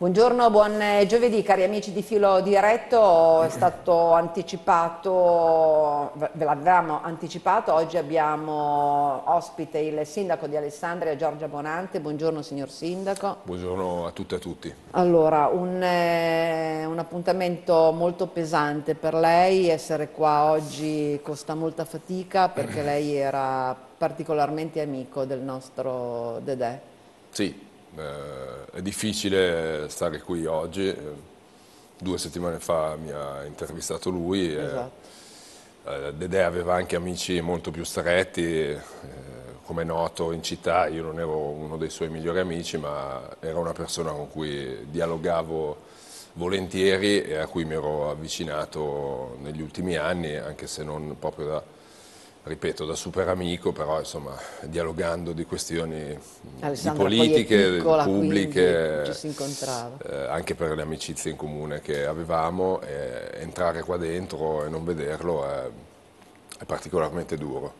Buongiorno, buon giovedì cari amici di Filo Diretto, è stato anticipato, ve l'avevamo anticipato, oggi abbiamo ospite il sindaco di Alessandria, Giorgia Bonante. Buongiorno signor sindaco. Buongiorno a tutte e a tutti. Allora, un appuntamento molto pesante per lei, essere qua oggi costa molta fatica perché lei era particolarmente amico del nostro Dedè. Sì, è difficile stare qui oggi. 2 settimane fa mi ha intervistato lui. Esatto. Dedè aveva anche amici molto più stretti, come è noto in città. Io non ero uno dei suoi migliori amici, ma era una persona con cui dialogavo volentieri e a cui mi ero avvicinato negli ultimi anni, anche se non proprio ripeto, da super amico, però insomma, dialogando di questioni di Alessandra poi è politiche, piccola, quindi ci pubbliche, si incontrava. anche per le amicizie in comune che avevamo, entrare qua dentro e non vederlo è particolarmente duro.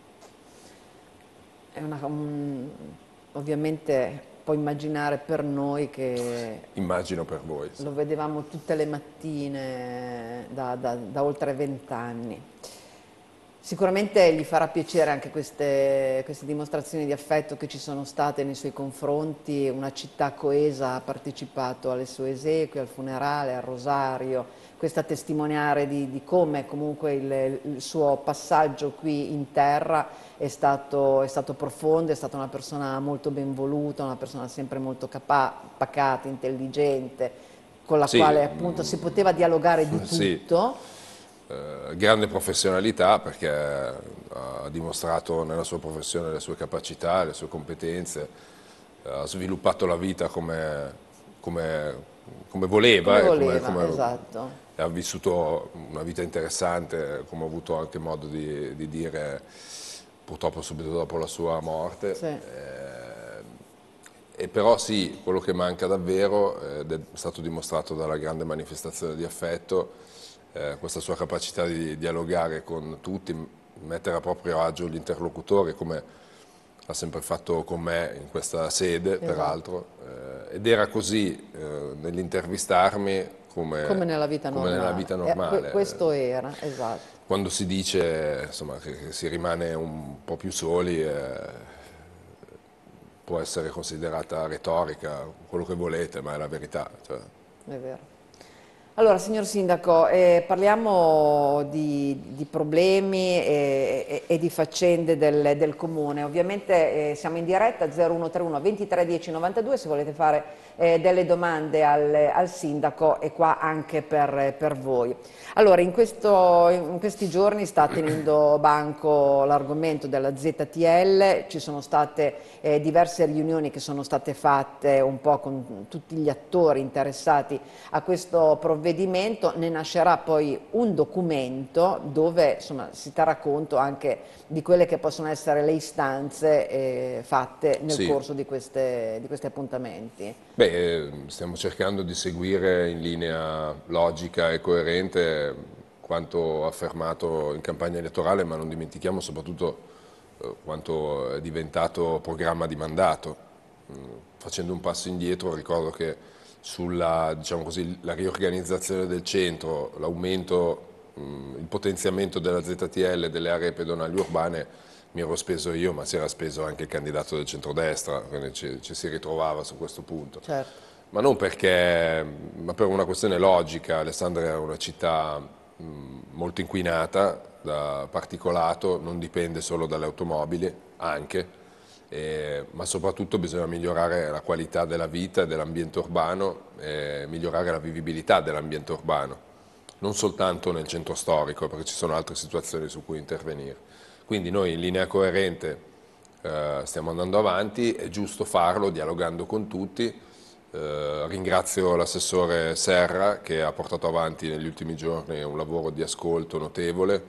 È ovviamente puoi immaginare per noi che Immagino per voi. Sì. lo vedevamo tutte le mattine da oltre 20 anni. Sicuramente gli farà piacere anche queste dimostrazioni di affetto che ci sono state nei suoi confronti. Una città coesa ha partecipato alle sue esequie, al funerale, al rosario. Questa testimoniare di come comunque il suo passaggio qui in terra è stato profondo, è stata una persona molto ben voluta, una persona sempre molto pacata, intelligente, con la Sì, quale appunto si poteva dialogare di sì. tutto. Grande professionalità perché ha dimostrato nella sua professione le sue capacità, le sue competenze, ha sviluppato la vita come voleva Come voleva, esatto. ha vissuto una vita interessante, come ho avuto anche modo di dire purtroppo subito dopo la sua morte. Sì. E però sì, quello che manca davvero ed è stato dimostrato dalla grande manifestazione di affetto, questa sua capacità di dialogare con tutti, mettere a proprio agio gli interlocutori, come ha sempre fatto con me in questa sede, Esatto. peraltro, ed era così nell'intervistarmi Come nella vita come nella normale. vita normale. Questo era, esatto. Quando si dice insomma, che si rimane un po' più soli, può essere considerata retorica, quello che volete, ma è la verità. Cioè. È vero. Allora, signor Sindaco, parliamo di problemi e di faccende del Comune. Ovviamente siamo in diretta 0131 23 10 92, se volete fare delle domande al Sindaco è qua anche per voi. Allora, in questi giorni sta tenendo banco l'argomento della ZTL, ci sono state diverse riunioni che sono state fatte un po' con tutti gli attori interessati a questo provvedimento, ne nascerà poi un documento dove insomma, si terrà conto anche di quelle che possono essere le istanze fatte nel Sì. corso di questi appuntamenti. Beh, stiamo cercando di seguire in linea logica e coerente quanto affermato in campagna elettorale, ma non dimentichiamo soprattutto quanto è diventato programma di mandato. Facendo un passo indietro, ricordo che sulla, diciamo così, la riorganizzazione del centro, l'aumento, il potenziamento della ZTL e delle aree pedonali urbane mi ero speso io, ma si era speso anche il candidato del centrodestra, quindi ci si ritrovava su questo punto. Certo. Ma non perché, ma per una questione logica. Alessandria è una città molto inquinata da particolato, non dipende solo dalle automobili, anche, ma soprattutto bisogna migliorare la qualità della vita e dell'ambiente urbano e migliorare la vivibilità dell'ambiente urbano, non soltanto nel centro storico, perché ci sono altre situazioni su cui intervenire. Quindi noi in linea coerente stiamo andando avanti, è giusto farlo dialogando con tutti. Ringrazio l'assessore Serra che ha portato avanti negli ultimi giorni un lavoro di ascolto notevole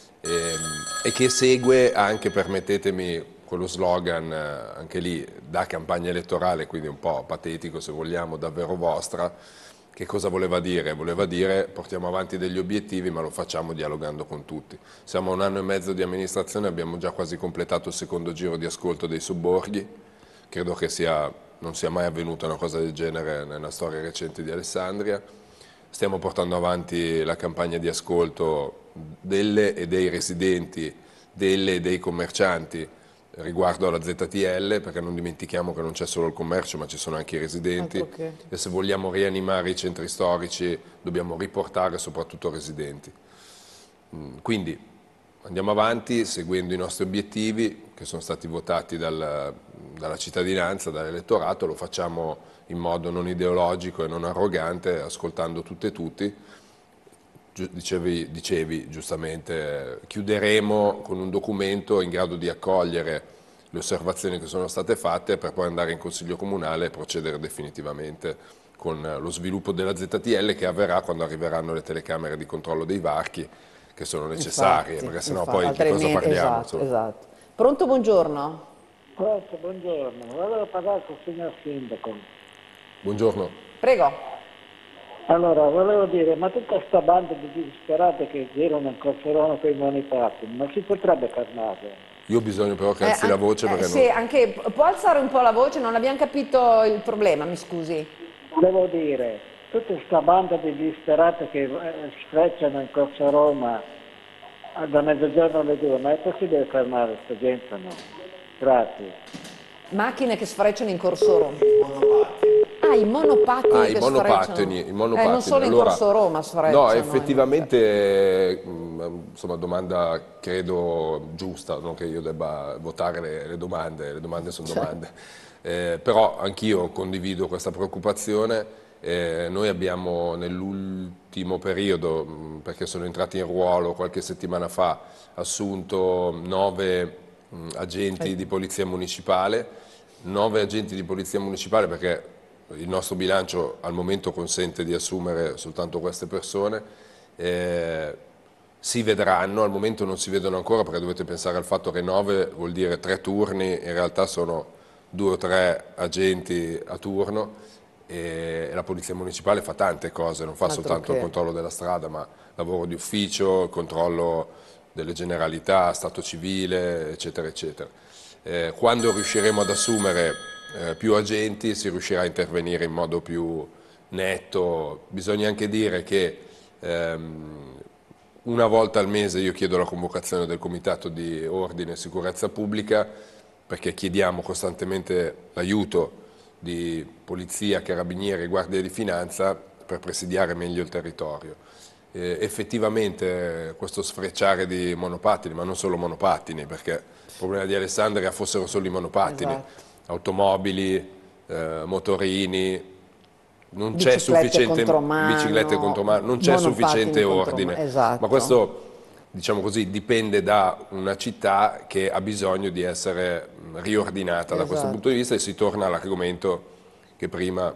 e che segue anche, permettetemi, quello slogan anche lì da campagna elettorale, quindi un po' patetico se vogliamo, davvero vostra. Che cosa voleva dire? Voleva dire portiamo avanti degli obiettivi ma lo facciamo dialogando con tutti. Siamo a 1 anno e mezzo di amministrazione, abbiamo già quasi completato il secondo giro di ascolto dei sobborghi, credo che sia non sia mai avvenuta una cosa del genere nella storia recente di Alessandria. Stiamo portando avanti la campagna di ascolto delle e dei residenti, delle e dei commercianti riguardo alla ZTL, perché non dimentichiamo che non c'è solo il commercio ma ci sono anche i residenti Altro che. e se vogliamo rianimare i centri storici dobbiamo riportare soprattutto residenti. Quindi andiamo avanti seguendo i nostri obiettivi che sono stati votati dalla cittadinanza, dall'elettorato, lo facciamo in modo non ideologico e non arrogante, ascoltando tutte e tutti. Dicevi giustamente, chiuderemo con un documento in grado di accogliere le osservazioni che sono state fatte per poi andare in Consiglio Comunale e procedere definitivamente con lo sviluppo della ZTL che avverrà quando arriveranno le telecamere di controllo dei varchi che sono necessarie, perché sennò poi di cosa Altrimenti, parliamo? esatto, esatto. Pronto, buongiorno. Pronto, buongiorno, volevo parlare con il signor Sindaco. Buongiorno. Prego. Allora, volevo dire, ma tutta questa banda di disperati che girano in Corserone con i monitati, ma si potrebbe fermare? Io ho bisogno però che alzi la voce perché sì, non... anche, può alzare un po' la voce? Non abbiamo capito il problema, mi scusi. Volevo dire, tutta questa banda di disperati che sfrecciano in Corso Roma da mezzogiorno alle 2, ma è possibile fermare questa gente o no? Grazie. Macchine che sfrecciano in Corso Roma. Ah, i monopattini che monopattini, sfrecciano. i monopattini. Non solo in Allora, Corso Roma sfrecciano. no, effettivamente, insomma, domanda credo giusta, non che io debba votare le domande sono domande. Però anch'io condivido questa preoccupazione. Noi abbiamo nell'ultimo periodo, perché sono entrati in ruolo qualche settimana fa, assunto 9 agenti di polizia municipale. 9 agenti di polizia municipale perché il nostro bilancio al momento consente di assumere soltanto queste persone, si vedranno, al momento non si vedono ancora perché dovete pensare al fatto che 9 vuol dire 3 turni, in realtà sono 2 o 3 agenti a turno e la polizia municipale fa tante cose, non fa soltanto il controllo della strada ma lavoro di ufficio, il controllo delle generalità, stato civile, eccetera, eccetera. Quando riusciremo ad assumere più agenti si riuscirà a intervenire in modo più netto. Bisogna anche dire che una volta al mese io chiedo la convocazione del Comitato di Ordine e Sicurezza Pubblica perché chiediamo costantemente l'aiuto di polizia, carabinieri e guardia di finanza per presidiare meglio il territorio. Effettivamente questo sfrecciare di monopattini, ma non solo monopattini, perché il problema di Alessandria fossero solo i monopattini, automobili, motorini, non c'è sufficiente biciclette contromano, non c'è sufficiente ordine, ma questo diciamo così dipende da una città che ha bisogno di essere riordinata da questo punto di vista e si torna all'argomento che prima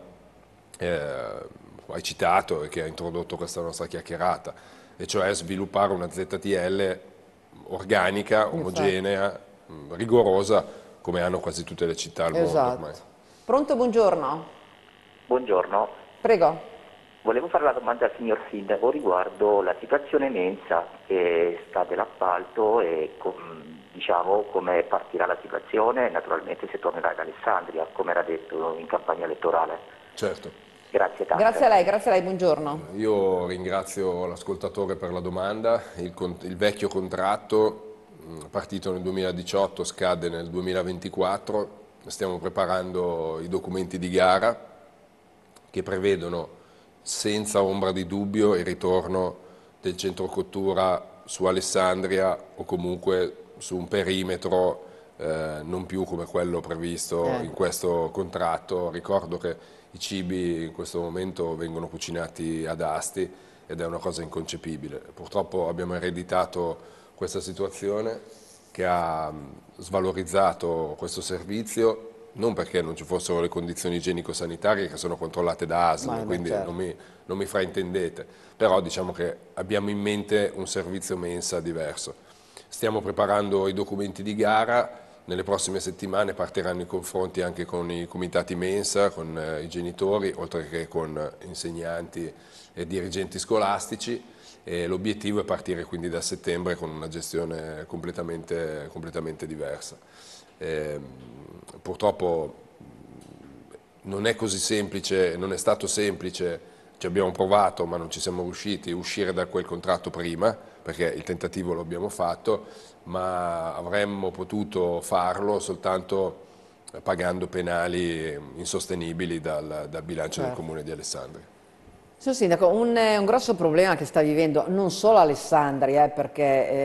hai citato e che ha introdotto questa nostra chiacchierata, e cioè sviluppare una ZTL organica, omogenea, rigorosa, come hanno quasi tutte le città al mondo ormai. Pronto, buongiorno. Buongiorno. Prego. Volevo fare la domanda al signor Sindaco riguardo la situazione mensa che sta dell'appalto e diciamo come partirà la situazione e naturalmente se tornerà ad Alessandria, come era detto in campagna elettorale. Certo. Grazie tanto. Grazie a lei, buongiorno. Io ringrazio l'ascoltatore per la domanda. Il vecchio contratto, partito nel 2018, scade nel 2024. Stiamo preparando i documenti di gara che prevedono senza ombra di dubbio il ritorno del centro cottura su Alessandria o comunque su un perimetro non più come quello previsto in questo contratto. Ricordo che i cibi in questo momento vengono cucinati ad Asti ed è una cosa inconcepibile. Purtroppo abbiamo ereditato questa situazione che ha svalorizzato questo servizio, non perché non ci fossero le condizioni igienico-sanitarie che sono controllate da ASL, quindi non mi fraintendete, però diciamo che abbiamo in mente un servizio mensa diverso. Stiamo preparando i documenti di gara, nelle prossime settimane partiranno i confronti anche con i comitati mensa, con i genitori, oltre che con insegnanti e dirigenti scolastici, e l'obiettivo è partire quindi da settembre con una gestione completamente diversa. Purtroppo non è così semplice, non è stato semplice, ci abbiamo provato ma non ci siamo riusciti a uscire da quel contratto prima, perché il tentativo lo abbiamo fatto, ma avremmo potuto farlo soltanto pagando penali insostenibili dal bilancio del Certo. Comune di Alessandria. Signor Sindaco, un grosso problema che sta vivendo non solo Alessandria, perché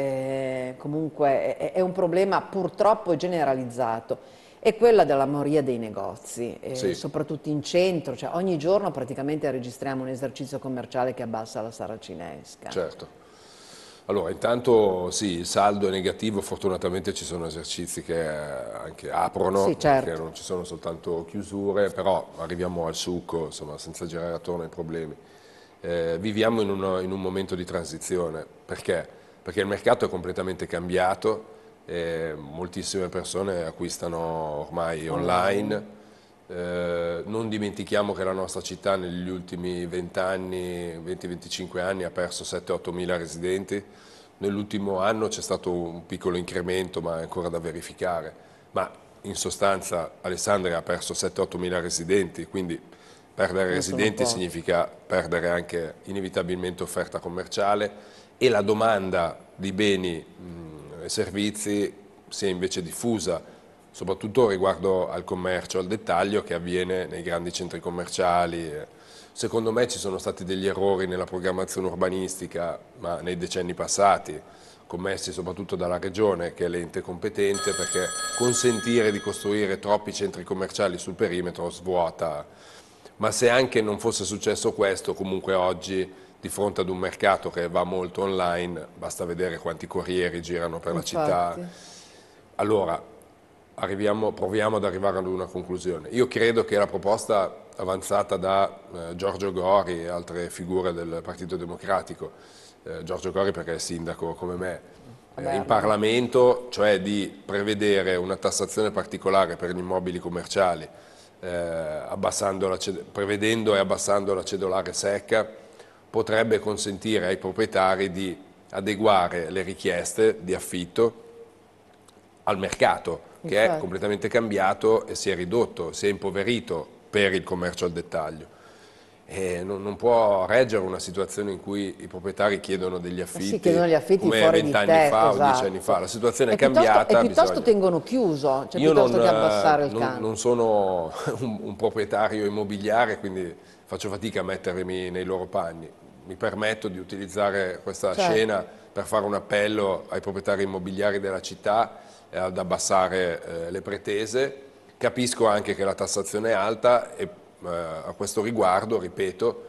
comunque è un problema purtroppo generalizzato, è quella della moria dei negozi, Sì, soprattutto in centro, cioè ogni giorno praticamente registriamo un esercizio commerciale che abbassa la saracinesca. certo. Allora, intanto sì, il saldo è negativo, fortunatamente ci sono esercizi che anche aprono, Sì, perché certo. non ci sono soltanto chiusure, però arriviamo al succo, insomma, senza girare attorno ai problemi. Viviamo in un momento di transizione, perché? Perché il mercato è completamente cambiato, moltissime persone acquistano ormai online. Non dimentichiamo che la nostra città negli ultimi 20 anni, 20-25 anni ha perso 7-8 mila residenti. Nell'ultimo anno c'è stato un piccolo incremento, ma è ancora da verificare. Ma in sostanza Alessandria ha perso 7-8 mila residenti, quindi perdere Non sono residenti pochi. significa perdere anche inevitabilmente offerta commerciale e la domanda di beni e servizi si è invece diffusa, soprattutto riguardo al commercio al dettaglio che avviene nei grandi centri commerciali. Secondo me ci sono stati degli errori nella programmazione urbanistica, ma nei decenni passati, commessi soprattutto dalla Regione, che è l'ente competente, perché consentire di costruire troppi centri commerciali sul perimetro svuota. Ma se anche non fosse successo questo, comunque oggi, di fronte ad un mercato che va molto online, basta vedere quanti corrieri girano per la città. Infatti. Allora, proviamo ad arrivare ad una conclusione. Io credo che la proposta avanzata da Giorgio Gori e altre figure del Partito Democratico, Giorgio Gori perché è sindaco come me, Vabbè, in Parlamento, cioè di prevedere una tassazione particolare per gli immobili commerciali, prevedendo e abbassando la cedolare secca, potrebbe consentire ai proprietari di adeguare le richieste di affitto al mercato, che è infatti. completamente cambiato e si è ridotto, si è impoverito per il commercio al dettaglio. E non può reggere una situazione in cui i proprietari chiedono degli Eh sì, affitti chiedono gli affitti come fuori 20 di anni te, fa o 10 anni fa. esatto. La situazione è E cambiata, piuttosto bisogna... tengono chiuso, cioè Io piuttosto che abbassare il non canone. sono un proprietario immobiliare, quindi faccio fatica a mettermi nei loro panni. Mi permetto di utilizzare questa Certo, scena per fare un appello ai proprietari immobiliari della città ad abbassare le pretese. Capisco anche che la tassazione è alta e a questo riguardo, ripeto,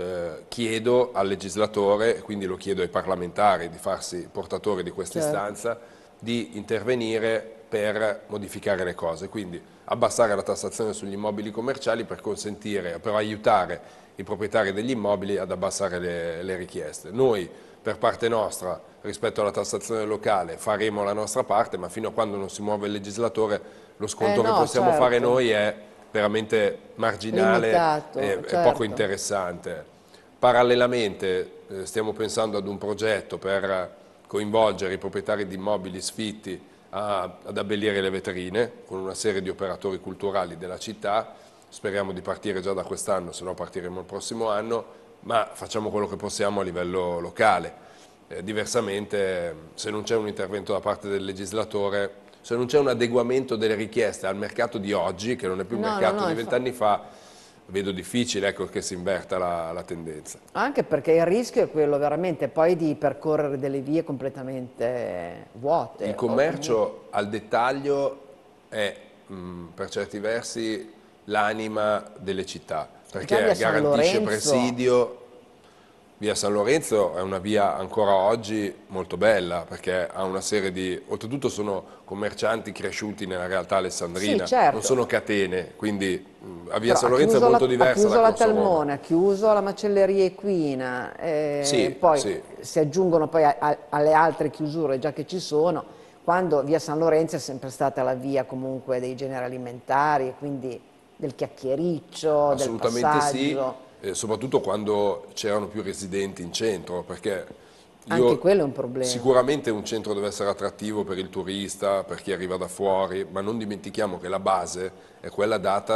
chiedo al legislatore, e quindi lo chiedo ai parlamentari di farsi portatori di questa certo. istanza, di intervenire per modificare le cose, quindi abbassare la tassazione sugli immobili commerciali per consentire, per aiutare i proprietari degli immobili ad abbassare le richieste. Noi per parte nostra rispetto alla tassazione locale faremo la nostra parte, ma fino a quando non si muove il legislatore lo sconto che No, possiamo fare certo, noi è veramente marginale limitato, e poco certo. interessante. Parallelamente stiamo pensando ad un progetto per coinvolgere i proprietari di immobili sfitti ad abbellire le vetrine con una serie di operatori culturali della città. Speriamo di partire già da quest'anno, se no partiremo il prossimo anno, ma facciamo quello che possiamo a livello locale. Diversamente, se non c'è un intervento da parte del legislatore, se non c'è un adeguamento delle richieste al mercato di oggi, che non è più il No, no, mercato no, di 20 anni fa, vedo difficile, ecco, che si inverta la tendenza. anche perché il rischio è quello veramente poi di percorrere delle vie completamente Il vuote o comunque commercio al dettaglio è per certi versi l'anima delle città, già via perché San garantisce Lorenzo. presidio. Via San Lorenzo è una via ancora oggi molto bella, perché ha una serie di... Oltretutto sono commercianti cresciuti nella realtà Sì, alessandrina, non certo, sono catene, quindi a Via però San Lorenzo è molto ha diversa da chiuso la Corso Roma. Talmone, ha chiuso la macelleria equina, Sì, poi sì. si aggiungono poi alle altre chiusure già che ci sono, quando via San Lorenzo è sempre stata la via comunque dei generi alimentari, e quindi del chiacchiericcio, del Assolutamente sì, passaggio, soprattutto quando c'erano più residenti in centro, perché anche io quello è un problema. sicuramente un centro deve essere attrattivo per il turista, per chi arriva da fuori, ma non dimentichiamo che la base è quella data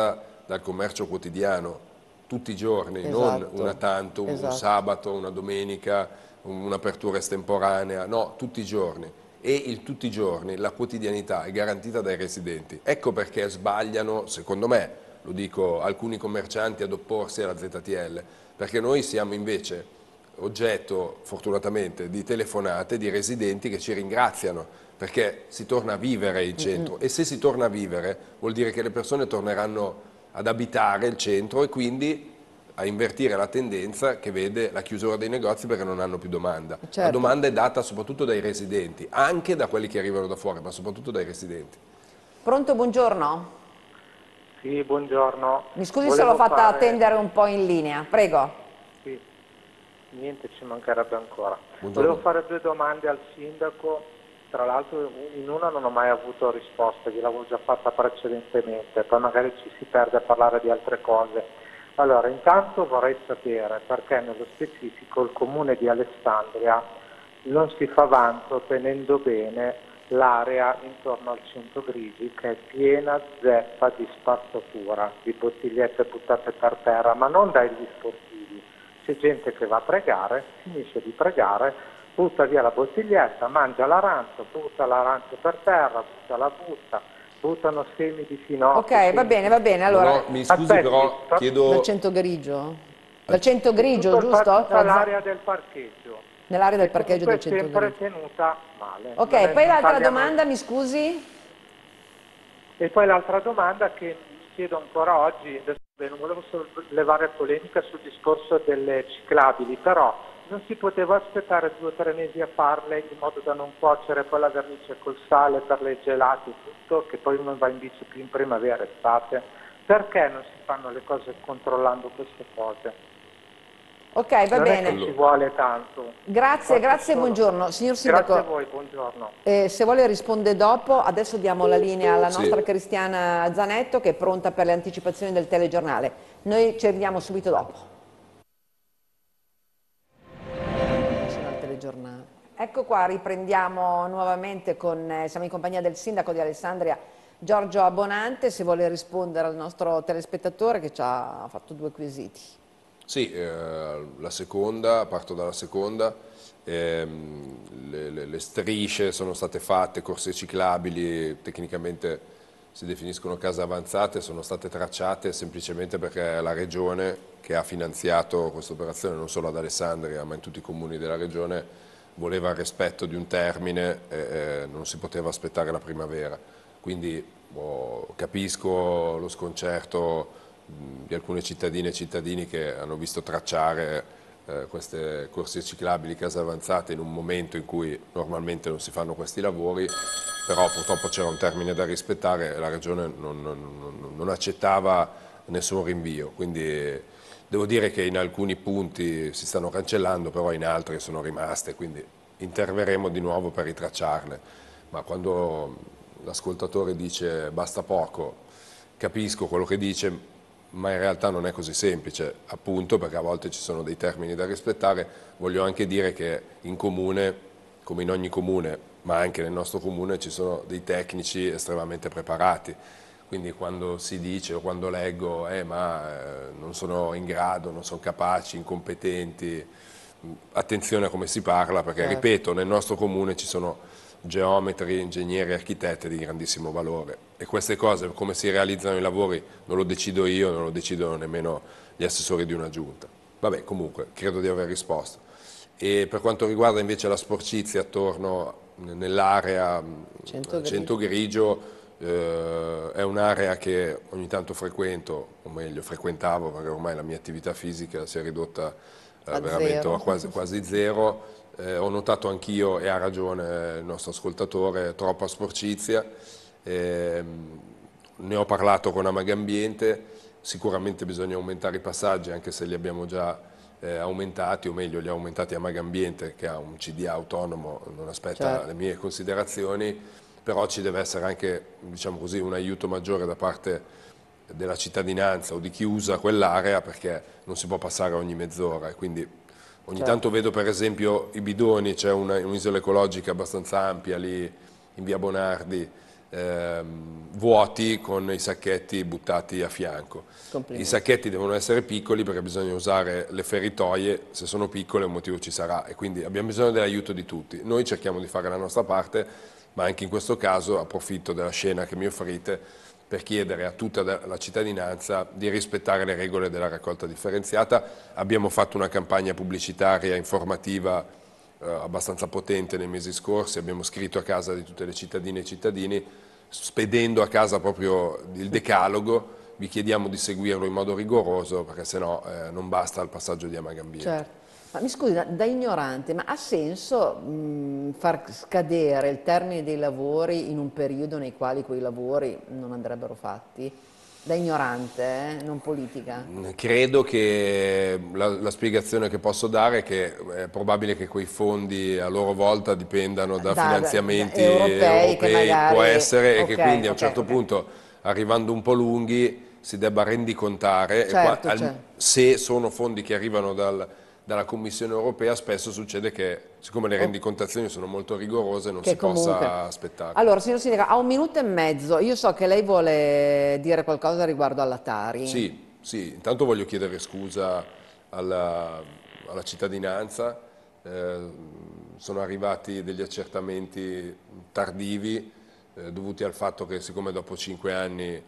dal commercio quotidiano tutti i giorni, non Esatto, una tanto, un esatto. sabato, una domenica, un'apertura estemporanea, no, tutti i giorni. E il tutti i giorni, la quotidianità è garantita dai residenti. Ecco perché sbagliano, secondo me, lo dico, alcuni commercianti ad opporsi alla ZTL, perché noi siamo invece oggetto, fortunatamente, di telefonate di residenti che ci ringraziano, perché si torna a vivere in centro e se si torna a vivere vuol dire che le persone torneranno ad abitare il centro e quindi a invertire la tendenza che vede la chiusura dei negozi perché non hanno più domanda. La Certo. domanda è data soprattutto dai residenti, anche da quelli che arrivano da fuori, ma soprattutto dai residenti. Pronto, buongiorno. Sì, buongiorno. Mi scusi se l'ho fatta attendere un po' in linea, prego. Sì, niente, ci mancherebbe ancora. Buongiorno. Volevo fare 2 domande al sindaco, tra l'altro in una non ho mai avuto risposta, gliel'avevo già fatta precedentemente, poi magari ci si perde a parlare di altre cose. Allora, intanto vorrei sapere perché nello specifico il comune di Alessandria non si fa vanto tenendo bene l'area intorno al Centro Grigi, che è piena zeppa di spazzatura, di bottigliette buttate per terra, ma non dagli sportivi. C'è gente che va a pregare, finisce di pregare, butta via la bottiglietta, mangia l'arancio, butta l'arancio per terra, butta la busta, buttano semi di finocchio. Ok, va bene, allora, No, mi scusi Aspetti, però, chiedo... dal centro grigio? Dal centro grigio, Tutto giusto? tutta l'area del parcheggio. Nell'area del Che parcheggio del comunque è centro sempre grigio. tenuta male. Ok, Non poi l'altra parliamo- domanda, mi scusi? E poi l'altra domanda che mi chiedo ancora oggi, adesso non volevo sollevare polemica sul discorso delle ciclabili, però non si poteva aspettare 2 o 3 mesi a farle in modo da non cuocere poi la vernice col sale per le gelate e tutto, che poi uno va in bici più in primavera, estate. Perché non si fanno le cose controllando queste cose? Ok, va non bene. è che ci vuole tanto. Grazie, grazie, Solo- buongiorno. Signor Grazie a Sindaco, voi, buongiorno. se vuole risponde dopo, adesso diamo la linea alla Sì. nostra Cristiana Zanetto che è pronta per le anticipazioni del telegiornale. Noi ci arriviamo subito dopo. Al telegiornale. Ecco qua, riprendiamo nuovamente siamo in compagnia del sindaco di Alessandria, Giorgio Abbonante, se vuole rispondere al nostro telespettatore che ci ha fatto 2 quesiti. Sì, la seconda, parto dalla seconda, le strisce sono state fatte, corsie ciclabili, tecnicamente si definiscono case avanzate, sono state tracciate semplicemente perché la Regione che ha finanziato questa operazione, non solo ad Alessandria ma in tutti i comuni della Regione, voleva il rispetto di un termine e non si poteva aspettare la primavera. Quindi capisco lo sconcerto di alcune cittadine e cittadini che hanno visto tracciare queste corsie ciclabili, case avanzate in un momento in cui normalmente non si fanno questi lavori, però purtroppo c'era un termine da rispettare e la Regione non accettava nessun rinvio, quindi devo dire che in alcuni punti si stanno cancellando, però in altri sono rimaste, quindi interverremo di nuovo per ritracciarle, ma quando l'ascoltatore dice basta poco, capisco quello che dice, ma in realtà non è così semplice, appunto perché a volte ci sono dei termini da rispettare. Voglio anche dire che in comune, come in ogni comune, ma anche nel nostro comune, ci sono dei tecnici estremamente preparati, quindi quando si dice o quando leggo non sono in grado, non sono capaci, incompetenti, attenzione a come si parla, perché ripeto, nel nostro comune ci sono geometri, ingegneri, architetti di grandissimo valore e queste cose, come si realizzano i lavori, non lo decido io, non lo decidono nemmeno gli assessori di una giunta. Vabbè, comunque, credo di aver risposto. E per quanto riguarda invece la sporcizia attorno nell'area Centro Grigio, è un'area che ogni tanto frequento, o meglio frequentavo perché ormai la mia attività fisica si è ridotta veramente a quasi zero. Ho notato anch'io, e ha ragione il nostro ascoltatore, troppa sporcizia, ne ho parlato con Amagambiente, sicuramente bisogna aumentare i passaggi anche se li abbiamo già aumentati, o meglio li ha aumentati Amagambiente che ha un CDA autonomo, non aspetta le mie considerazioni, però ci deve essere anche, diciamo così, un aiuto maggiore da parte della cittadinanza o di chi usa quell'area perché non si può passare ogni mezz'ora e quindi ogni tanto vedo per esempio i bidoni, c'è un'isola ecologica abbastanza ampia lì in via Bonardi vuoti con i sacchetti buttati a fianco. I sacchetti devono essere piccoli perché bisogna usare le feritoie, se sono piccole un motivo ci sarà e quindi abbiamo bisogno dell'aiuto di tutti. Noi cerchiamo di fare la nostra parte, ma anche in questo caso approfitto della scena che mi offrite per chiedere a tutta la cittadinanza di rispettare le regole della raccolta differenziata. Abbiamo fatto una campagna pubblicitaria informativa abbastanza potente nei mesi scorsi, abbiamo scritto a casa di tutte le cittadine e cittadini, spedendo a casa proprio il decalogo, vi chiediamo di seguirlo in modo rigoroso perché sennò non basta il passaggio di Amagambiente. Certo. Ma mi scusi, da ignorante, ma ha senso far scadere il termine dei lavori in un periodo nei quali quei lavori non andrebbero fatti? Da ignorante, non politica. Credo che la spiegazione che posso dare è che è probabile che quei fondi a loro volta dipendano da finanziamenti europei che magari, può essere, e che quindi a un certo punto, arrivando un po' lunghi, si debba rendicontare, certo, se sono fondi che arrivano dalla Commissione europea. Spesso succede che, siccome le rendicontazioni sono molto rigorose, non si possa aspettare. Allora, signor Sindaco, ha 1 minuto e mezzo, io so che lei vuole dire qualcosa riguardo alla Tari. Sì, intanto voglio chiedere scusa alla cittadinanza, sono arrivati degli accertamenti tardivi dovuti al fatto che, siccome dopo 5 anni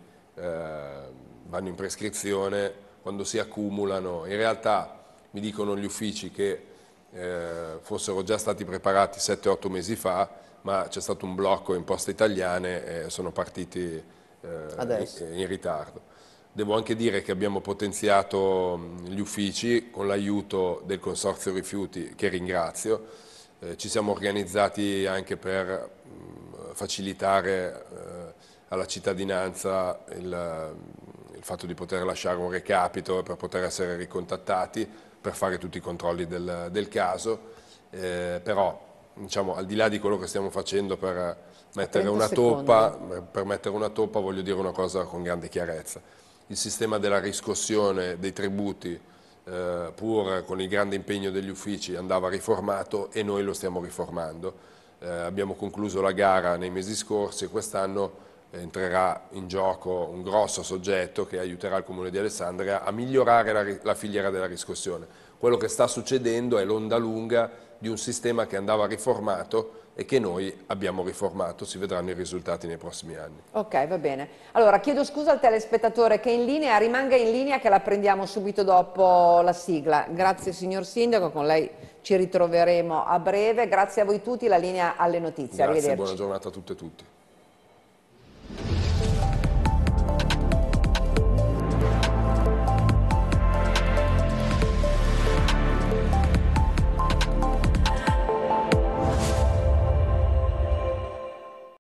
vanno in prescrizione, quando si accumulano, in realtà mi dicono gli uffici che fossero già stati preparati 7-8 mesi fa, ma c'è stato un blocco in Poste Italiane e sono partiti in ritardo. Devo anche dire che abbiamo potenziato gli uffici con l'aiuto del Consorzio Rifiuti, che ringrazio. Ci siamo organizzati anche per facilitare alla cittadinanza il fatto di poter lasciare un recapito per poter essere ricontattati, per fare tutti i controlli del caso, però diciamo, al di là di quello che stiamo facendo per mettere una toppa, voglio dire una cosa con grande chiarezza. Il sistema della riscossione dei tributi, pur con il grande impegno degli uffici, andava riformato e noi lo stiamo riformando. Abbiamo concluso la gara nei mesi scorsi e quest'anno entrerà in gioco un grosso soggetto che aiuterà il Comune di Alessandria a migliorare la filiera della riscossione. Quello che sta succedendo è l'onda lunga di un sistema che andava riformato e che noi abbiamo riformato, si vedranno i risultati nei prossimi anni. Ok, va bene. Allora, chiedo scusa al telespettatore che è in linea, rimanga in linea che la prendiamo subito dopo la sigla. Grazie signor Sindaco, con lei ci ritroveremo a breve. Grazie a voi tutti, la linea alle notizie. Grazie, Arrivederci. buona giornata a tutte e tutti.